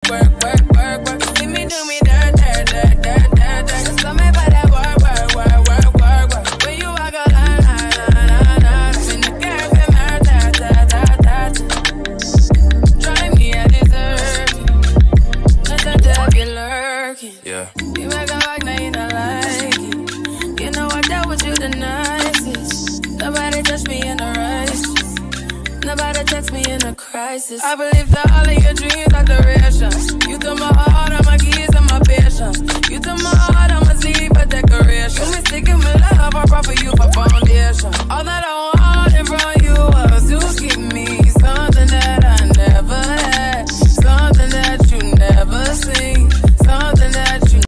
work. You see me do me dirt. Just tell me about that work. When you walk a line. In the girl feel murder. Try me, I deserve it. Let the devil lurking. Yeah. You make a like, now you don't like it. You know I dealt with you the nicest. Nobody touched me in the righteous. Nobody text me in a crisis. I believe that all of your dreams are duration. You took my heart, all my keys, and my patience. You took my heart, I'ma leave a decoration. You been sticking